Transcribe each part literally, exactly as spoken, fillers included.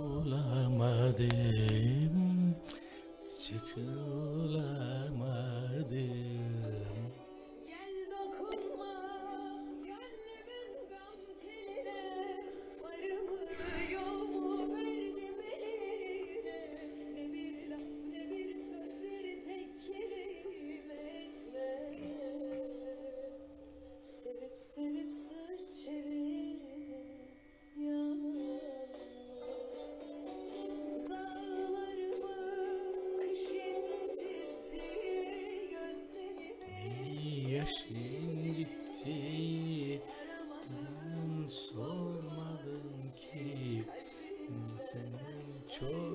olamadım, çıkılamadım. Gel dokunma gönlümün gam teline, varımı yoğumu verdim eline. Ne bir laf ne bir söz bir tek kelime etme. Sevip sevip sırt çevirdin yana. Dağlarımı kış incitti, gözlerimi Yaşın gitti, ben sormadım ki senin çok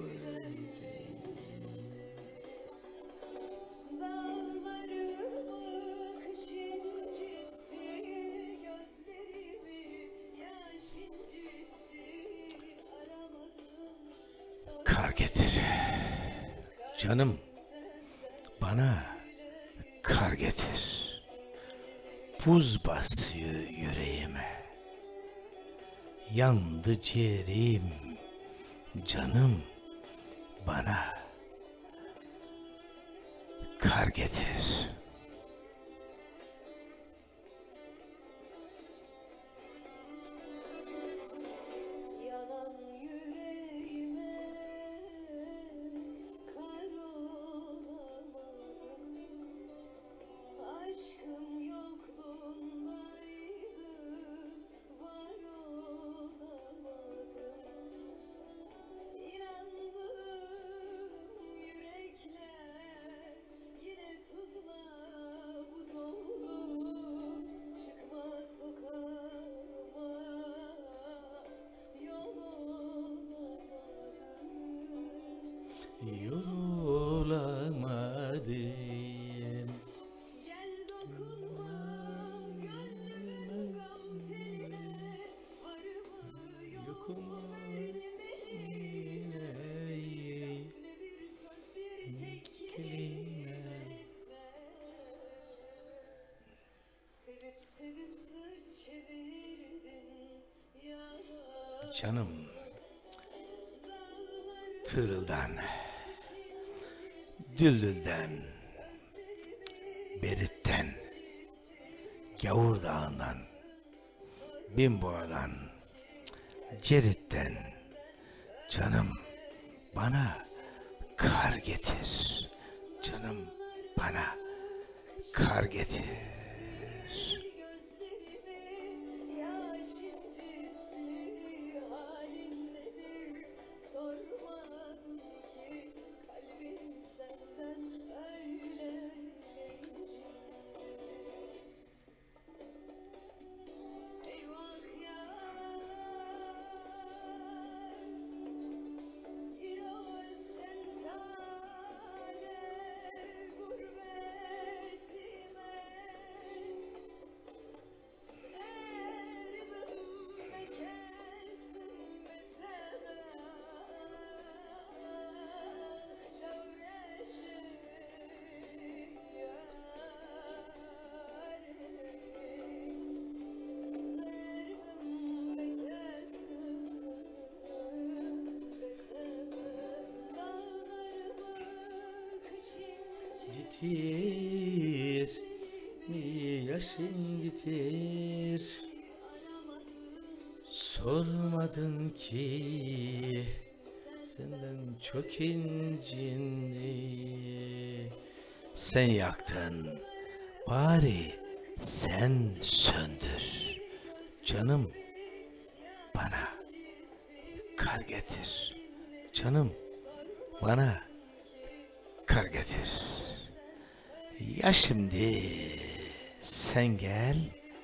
Dağlarımı kış incitti, gözlerimi yaş incitti. Aramadım kar getir. Canım, bana kar getir. Buz basıyor yüreğime. Yandı ciğerim. Canım, bana kar getir. yalan yüreğime, kar olamadım. Aşkım yokluğundaydı, var olamadım. İnandığım yürekler yine tuzla buz oldu. Çıkma sokağıma, yol olamadım. Yorulamadım. Gel dokunma gönlümün gam teline, varımı yokumu verdim eline. Ne bir söz bir tek kelime etme. Sevip sevip sırt çevirdin yana. Canım, tırıldan, düldülden, beritten, gavur dağından, binboğadan, ceritten, canım, bana kar getir. Canım, bana kar getir. Gözlerimi yaş incitti, halin nedir sormadım ki. Kalbim senden öyle inci. Eyvah yar, İrozen sade gurbetime. Erbime kesim bitemez, çavreşik yar. Yitir, yaşın yitir. Sormadın ki senden çok incindi. Sen yaktın, bari sen söndür. Canım, bana kar getir. Canım, bana kar getir. Ya şimdi sen gel,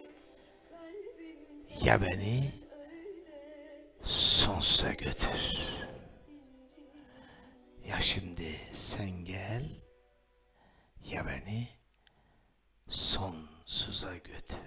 ya beni sonsuza götür. Ya şimdi sen gel, ya beni sonsuza götür.